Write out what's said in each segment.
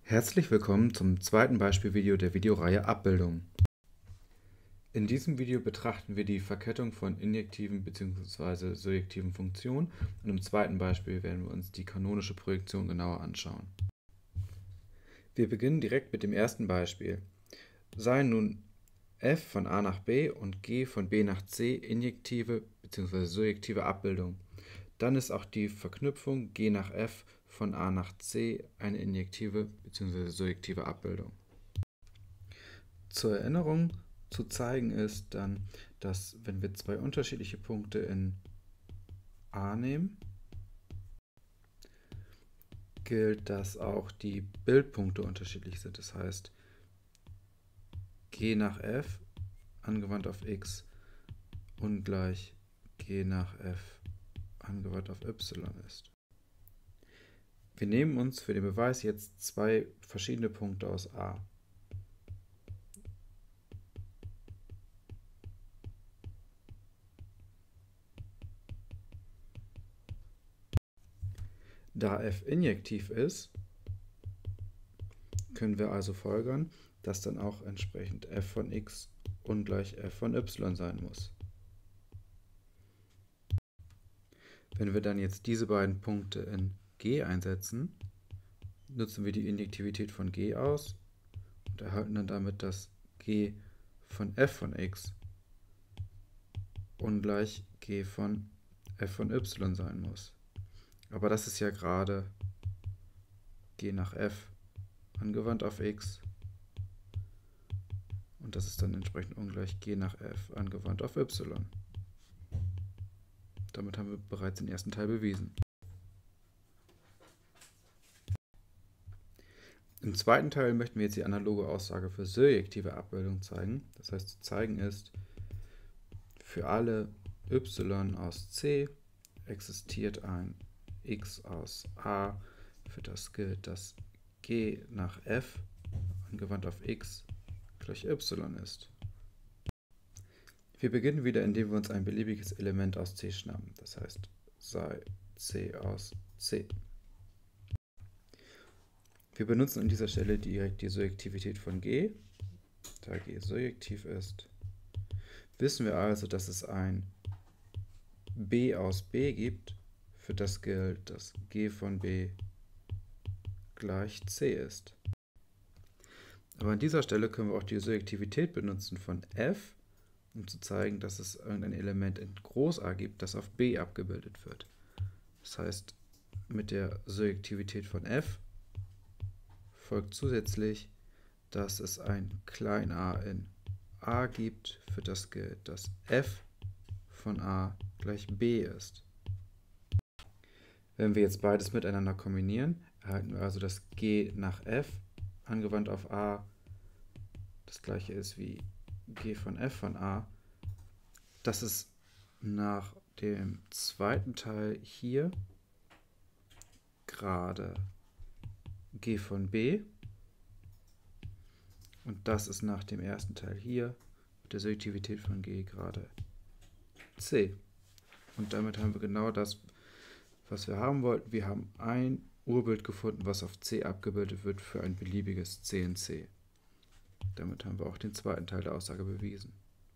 Herzlich willkommen zum zweiten Beispielvideo der Videoreihe Abbildung. In diesem Video betrachten wir die Verkettung von injektiven bzw. surjektiven Funktionen und im zweiten Beispiel werden wir uns die kanonische Projektion genauer anschauen. Wir beginnen direkt mit dem ersten Beispiel. Seien nun f von a nach b und g von b nach c injektive bzw. surjektive Abbildung. Dann ist auch die Verknüpfung g nach f von a nach c eine injektive bzw. surjektive Abbildung. Zur Erinnerung zu zeigen ist dann, dass wenn wir zwei unterschiedliche Punkte in A nehmen, gilt, dass auch die Bildpunkte unterschiedlich sind. Das heißt, g nach f angewandt auf x ungleich g nach f angewandt auf y ist. Wir nehmen uns für den Beweis jetzt zwei verschiedene Punkte aus A. Da f injektiv ist, können wir also folgern, dass dann auch entsprechend f von x ungleich f von y sein muss. Wenn wir dann jetzt diese beiden Punkte in G einsetzen, nutzen wir die Injektivität von G aus und erhalten dann damit, dass G von f von x ungleich G von f von y sein muss. Aber das ist ja gerade G nach f angewandt auf x und das ist dann entsprechend ungleich G nach f angewandt auf y. Damit haben wir bereits den ersten Teil bewiesen. Im zweiten Teil möchten wir jetzt die analoge Aussage für surjektive Abbildung zeigen. Das heißt, zu zeigen ist, für alle y aus C existiert ein x aus A, für das gilt, dass g nach f angewandt auf x gleich y ist. Wir beginnen wieder, indem wir uns ein beliebiges Element aus C schnappen. Das heißt, sei C aus C. Wir benutzen an dieser Stelle direkt die Surjektivität von G. Da G surjektiv ist, wissen wir also, dass es ein B aus B gibt, für das gilt, dass G von B gleich C ist. Aber an dieser Stelle können wir auch die Surjektivität benutzen von F, um zu zeigen, dass es irgendein Element in Groß A gibt, das auf B abgebildet wird. Das heißt, mit der Surjektivität von F folgt zusätzlich, dass es ein klein a in A gibt, für das gilt, dass f von A gleich B ist. Wenn wir jetzt beides miteinander kombinieren, erhalten wir also, dass G nach f angewandt auf A das gleiche ist wie G von f von A. Das ist nach dem zweiten Teil hier gerade G von B und das ist nach dem ersten Teil hier mit der Surjektivität von G gerade C. Und damit haben wir genau das, was wir haben wollten. Wir haben ein Urbild gefunden, was auf C abgebildet wird für ein beliebiges C in C. Damit haben wir auch den zweiten Teil der Aussage bewiesen.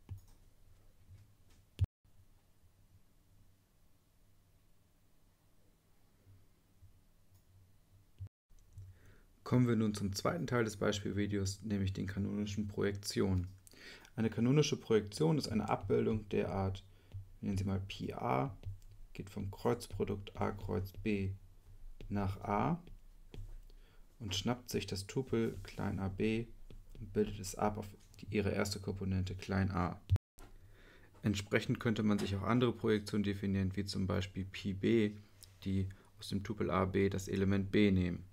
Kommen wir nun zum zweiten Teil des Beispielvideos, nämlich den kanonischen Projektionen. Eine kanonische Projektion ist eine Abbildung der Art, nennen Sie mal PA, geht vom Kreuzprodukt A Kreuz B nach A und schnappt sich das Tupel klein ab und bildet es ab auf ihre erste Komponente klein a. Entsprechend könnte man sich auch andere Projektionen definieren, wie zum Beispiel PB, die aus dem Tupel AB das Element B nehmen.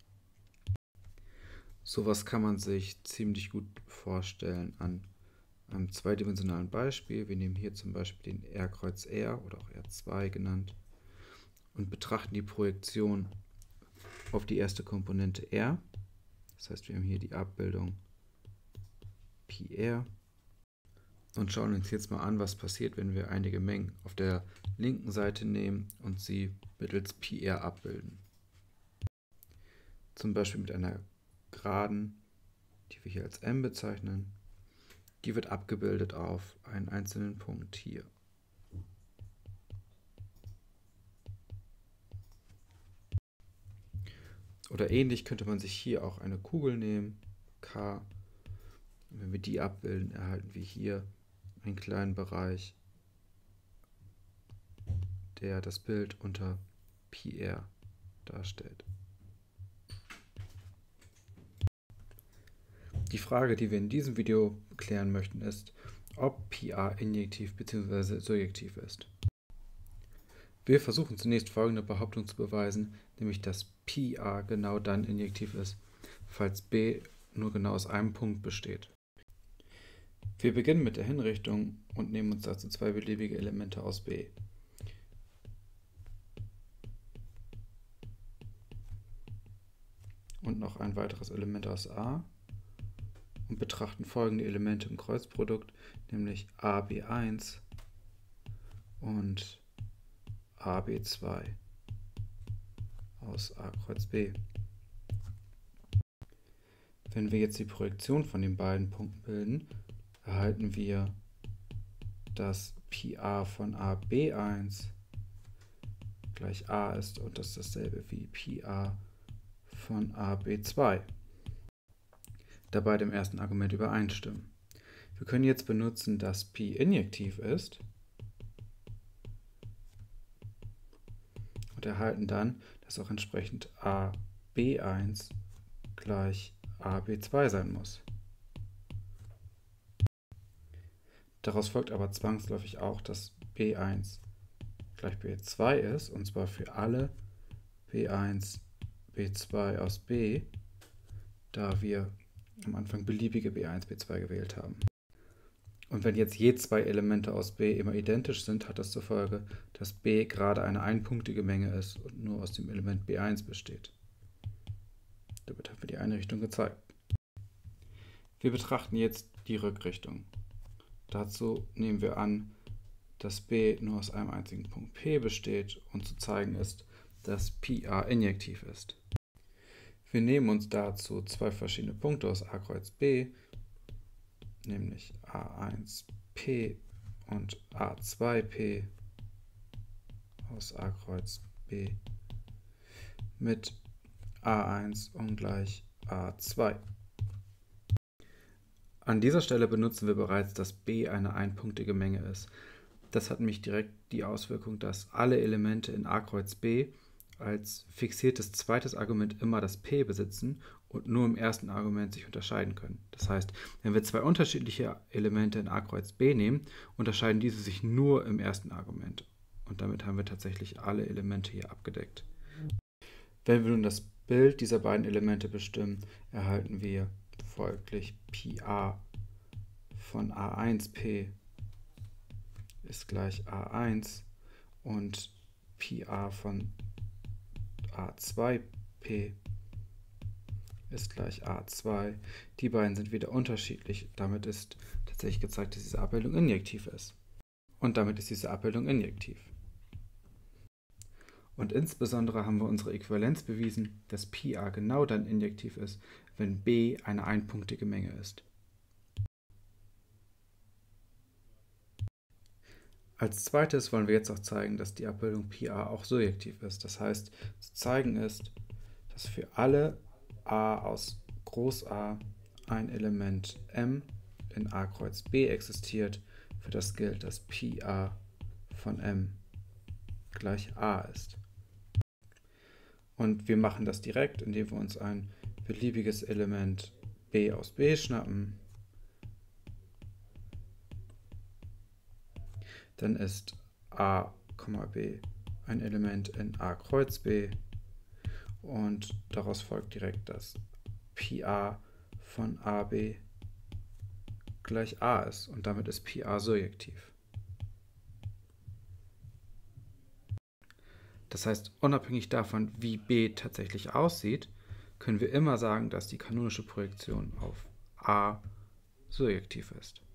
Sowas kann man sich ziemlich gut vorstellen an einem zweidimensionalen Beispiel. Wir nehmen hier zum Beispiel den R Kreuz R oder auch R2 genannt und betrachten die Projektion auf die erste Komponente R. Das heißt, wir haben hier die Abbildung PR und schauen uns jetzt mal an, was passiert, wenn wir einige Mengen auf der linken Seite nehmen und sie mittels PR abbilden. Zum Beispiel mit einer Geraden, die wir hier als M bezeichnen, die wird abgebildet auf einen einzelnen Punkt hier. Oder ähnlich könnte man sich hier auch eine Kugel nehmen, K. Und wenn wir die abbilden, erhalten wir hier einen kleinen Bereich, der das Bild unter PR darstellt. Die Frage, die wir in diesem Video klären möchten, ist, ob PR injektiv bzw. surjektiv ist. Wir versuchen zunächst folgende Behauptung zu beweisen, nämlich dass PR genau dann injektiv ist, falls B nur genau aus einem Punkt besteht. Wir beginnen mit der Hinrichtung und nehmen uns dazu zwei beliebige Elemente aus B. Und noch ein weiteres Element aus A und betrachten folgende Elemente im Kreuzprodukt, nämlich AB1 und AB2 aus A Kreuz B. Wenn wir jetzt die Projektion von den beiden Punkten bilden, erhalten wir, dass PR von AB1 gleich A ist und das ist dasselbe wie PR von AB2, da beide im ersten Argument übereinstimmen. Wir können jetzt benutzen, dass P injektiv ist und erhalten dann, dass auch entsprechend AB1 gleich AB2 sein muss. Daraus folgt aber zwangsläufig auch, dass B1 gleich B2 ist, und zwar für alle B1, B2 aus B, da wir am Anfang beliebige B1, B2 gewählt haben. Und wenn jetzt je zwei Elemente aus B immer identisch sind, hat das zur Folge, dass B gerade eine einpunktige Menge ist und nur aus dem Element B1 besteht. Damit haben wir die Einrichtung gezeigt. Wir betrachten jetzt die Rückrichtung. Dazu nehmen wir an, dass B nur aus einem einzigen Punkt P besteht und zu zeigen ist, dass PR injektiv ist. Wir nehmen uns dazu zwei verschiedene Punkte aus A Kreuz B, nämlich A1P und A2P aus A Kreuz B mit A1 ungleich A2. An dieser Stelle benutzen wir bereits, dass B eine einpunktige Menge ist. Das hat nämlich direkt die Auswirkung, dass alle Elemente in A Kreuz B als fixiertes zweites Argument immer das P besitzen und nur im ersten Argument sich unterscheiden können. Das heißt, wenn wir zwei unterschiedliche Elemente in A Kreuz B nehmen, unterscheiden diese sich nur im ersten Argument. Und damit haben wir tatsächlich alle Elemente hier abgedeckt. Wenn wir nun das Bild dieser beiden Elemente bestimmen, erhalten wir folglich PR von A1P ist gleich A1 und PR von A2P ist gleich A2. Die beiden sind wieder unterschiedlich. Damit ist tatsächlich gezeigt, dass diese Abbildung injektiv ist. Und damit ist diese Abbildung injektiv. Und insbesondere haben wir unsere Äquivalenz bewiesen, dass PR genau dann injektiv ist, wenn B eine einpunktige Menge ist. Als zweites wollen wir jetzt auch zeigen, dass die Abbildung PR auch surjektiv ist. Das heißt, zu zeigen ist, dass für alle A aus Groß A ein Element M in A Kreuz B existiert, für das gilt, dass PR von M gleich A ist. Und wir machen das direkt, indem wir uns ein beliebiges Element B aus B schnappen. Dann ist A, B ein Element in A Kreuz B und daraus folgt direkt, dass PR von AB gleich A ist und damit ist PR surjektiv. Das heißt, unabhängig davon, wie B tatsächlich aussieht, können wir immer sagen, dass die kanonische Projektion auf A surjektiv ist.